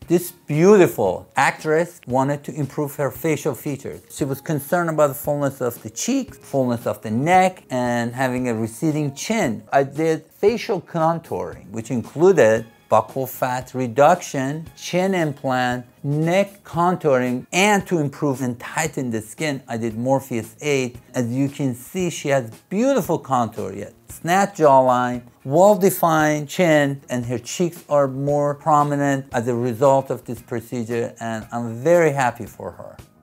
This beautiful actress wanted to improve her facial features. She was concerned about the fullness of the cheeks, fullness of the neck, and having a receding chin. I did facial contouring, which included buccal fat reduction, chin implant, neck contouring, and to improve and tighten the skin, I did Morpheus 8. As you can see, she has beautiful contour yet. Snatched jawline, well-defined chin, and her cheeks are more prominent as a result of this procedure, and I'm very happy for her.